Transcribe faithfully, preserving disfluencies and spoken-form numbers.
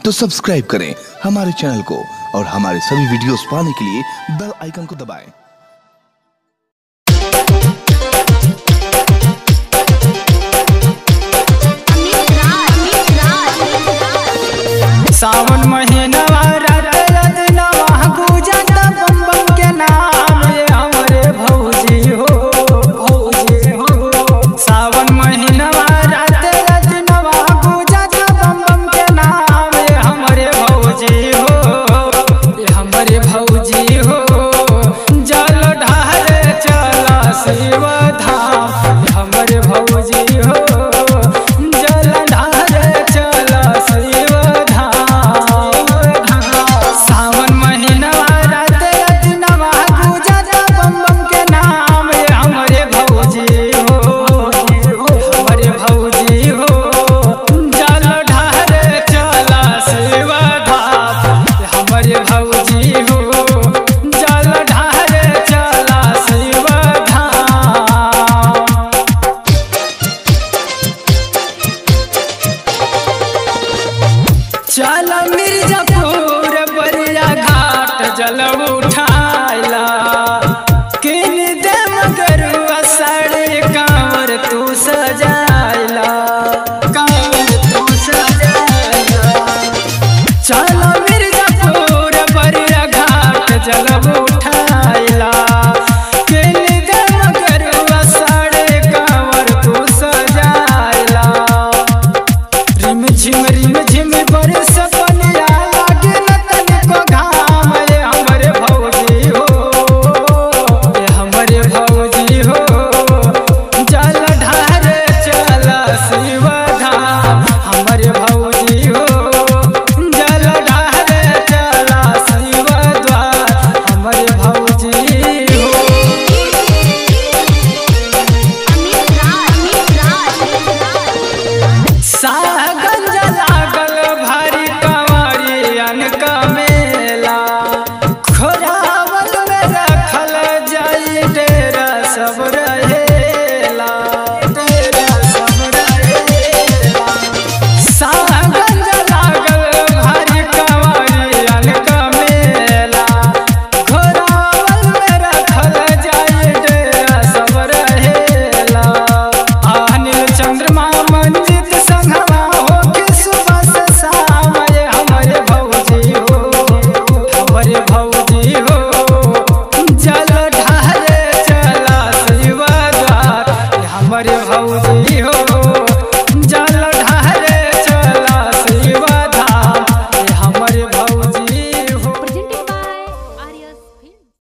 तो सब्सक्राइब करें हमारे चैनल को और हमारे सभी वीडियोस पाने के लिए बेल आइकन को दबाएं। सावन महीना रात रात नवा गुजत बम बम के नाम ये हमरे भौजी हो भौजी हो। सावन महीना रात रात नवा गुजत बम बम के नाम ये हमरे भौजी हो ये हमरे भौजी हो। जल ढारे चला शिव धाम हमरे भौजी हो। जल ढारे चला शिव चल मिर्जापुर